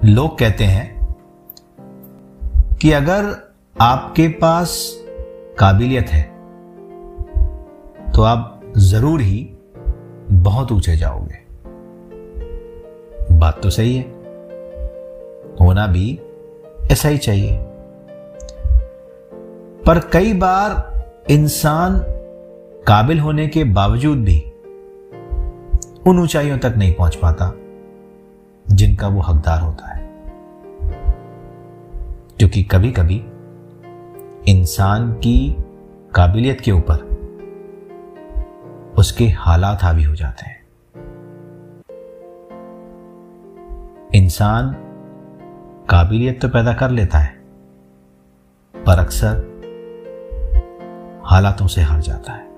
लोग कहते हैं कि अगर आपके पास काबिलियत है तो आप जरूर ही बहुत ऊंचे जाओगे। बात तो सही है, होना भी ऐसा ही चाहिए। पर कई बार इंसान काबिल होने के बावजूद भी उन ऊंचाइयों तक नहीं पहुंच पाता जिनका वो हकदार होता है, क्योंकि कभी कभी इंसान की काबिलियत के ऊपर उसके हालात हावी हो जाते हैं। इंसान काबिलियत तो पैदा कर लेता है पर अक्सर हालातों से हार जाता है।